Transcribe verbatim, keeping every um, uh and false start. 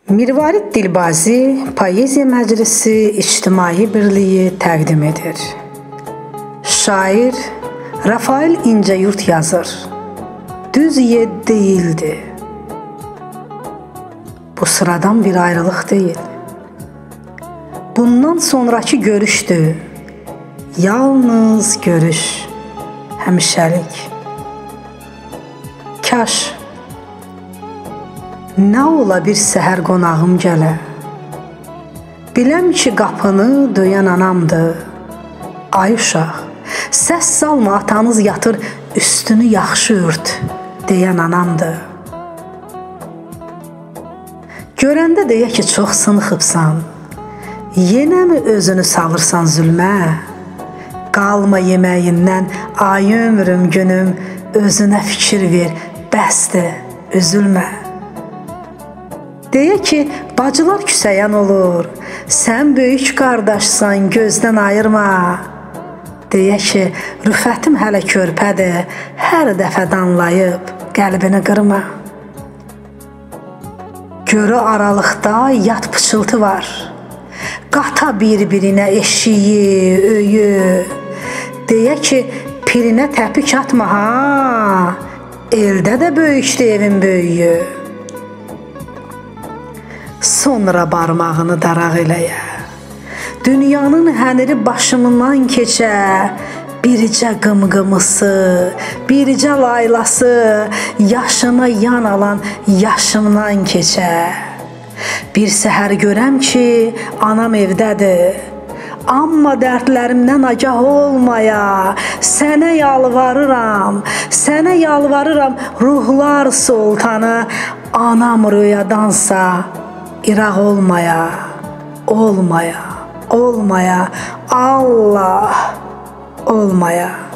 Mirvarid Dilbazi Poeziya Məclisi İctimai Birliyi təqdim edir. Şair Rafael İncəyurt yazır. Düz yed değildi. Bu sıradan bir ayrılıq deyil. Bundan sonraki görüşdü. Yalnız görüş. Həmişəlik. Kaş nə ola bir səhər qonağım gələ. Biləm ki, qapını döyən anamdır. Ay uşaq, səs salma, atanız yatır, üstünü yaxşı ört, deyən anamdır. Görəndə deyə ki, çox sınıxıbsan, yenə mi özünü salırsan zülmə? Qalma yeməyindən, ay ömrüm, günüm, özünə fikir ver, bəsdir, üzülmə. Deyə ki, bacılar küsəyən olur, sən böyük qardaşsan, gözdən ayırma. Deyə ki, rüfətim hələ körpədir, hər dəfə danlayıb, qəlbini qırma. Görü aralıqda yad pıçıltı var, qata bir-birinə eşiyi, öyü. Deyə ki, pirinə təpik atma, ha, eldə də böyükdür evin böyüyü. Sonra barmağını daraq eləyə, dünyanın həniri başımdan keçə, biricə qımqımısı, biricə laylası, yaşına yan alan yaşımdan keçə. Bir səhər görəm ki, anam evdədir, amma dərdlərimdən agah olmaya, sənə yalvarıram, sənə yalvarıram, ruhlar sultanı, anam rüyadansa, İraq olmaya, olmaya, olmaya, Allah olmaya.